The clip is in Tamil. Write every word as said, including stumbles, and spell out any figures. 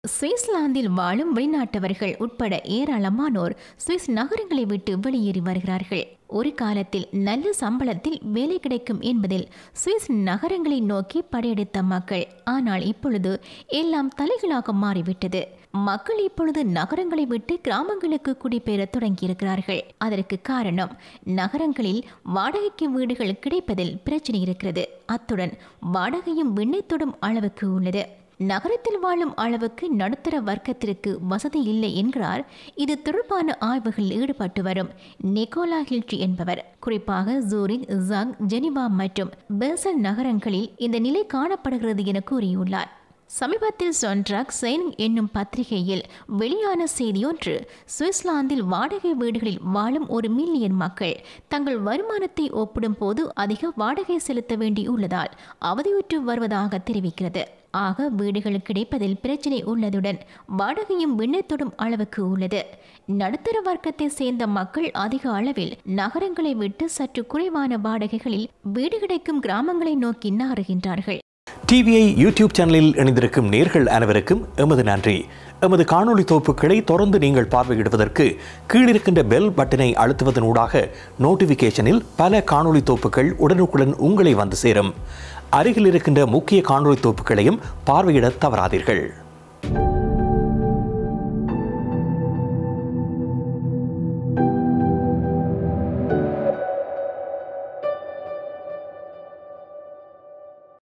சுவிட்சர்லாந்தில் வாழும் வெளிநாட்டவர்கள் உட்பட ஏராளமானோர் சுவிஸ் நகரங்களை விட்டு வெளியேறி வருகிறார்கள். ஒரு காலத்தில் நல்ல சம்பளத்தில் வேலை கிடைக்கும் என்பதில் சுவிஸ் நகரங்களை நோக்கி படையெடுத்த மக்கள், ஆனால் இப்பொழுது எல்லாம் தலைகளாக மாறிவிட்டது. மக்கள் இப்பொழுது நகரங்களை விட்டு கிராமங்களுக்கு குடிபெயர தொடங்கியிருக்கிறார்கள். அதற்கு காரணம், நகரங்களில் வாடகைக்கு வீடுகள் கிடைப்பதில் பிரச்சனை இருக்கிறது. அத்துடன் வாடகையும் விண்ணை தொடும் அளவுக்கு உள்ளது. நகரத்தில் வாழும் அளவுக்கு நடுத்தர வர்க்கத்திற்கு வசதி இல்லை என்கிறார் இது தொடர்பான ஆய்வுகளில் ஈடுபட்டு வரும் நிக்கோலா ஹில்ட்ரி என்பவர். குறிப்பாக ஜூரிக், ஜாங், ஜெனிவா மற்றும் பேசல் நகரங்களில் இந்த நிலை காணப்படுகிறது என கூறியுள்ளார். சமீபத்தில் சொன்ட்ராக் செயின் என்னும் பத்திரிகையில் வெளியான செய்தியொன்று, சுவிட்சர்லாந்தில் வாடகை வீடுகளில் வாழும் ஒரு மில்லியன் மக்கள் தங்கள் வருமானத்தை ஒப்பிடும் போது அதிக வாடகை செலுத்த வேண்டியுள்ளதால் அவதியுற்று வருவதாக தெரிவிக்கிறது. ஆக வீடுகள் கிடைப்பதில் பிரச்சினை உள்ளதுடன் வாடகையும் விண்ணை தொடும் அளவுக்கு உள்ளது. நடுத்தர வர்க்கத்தை சேர்ந்த மக்கள் அதிக அளவில் நகரங்களை விட்டு சற்று குறைவான வாடகைகளில் வீடு கிடைக்கும் கிராமங்களை நோக்கி நகருகின்றார்கள். டிவிஐ யூடியூப் சேனலில் இணைந்திருக்கும் நேர்கள் அனைவருக்கும் எமது நன்றி. எமது காணொலி தொகுப்புகளை தொடர்ந்து நீங்கள் பார்வையிடுவதற்கு கீழிருக்கின்ற பெல் பட்டனை அழுத்துவதனூடாக நோட்டிபிகேஷனில் பல காணொலி தொகுப்புகள் உடனுக்குடன் உங்களை வந்து சேரும். அருகில் இருக்கின்ற முக்கிய காணொலி தொகுப்புகளையும் பார்வையிட தவறாதீர்கள்.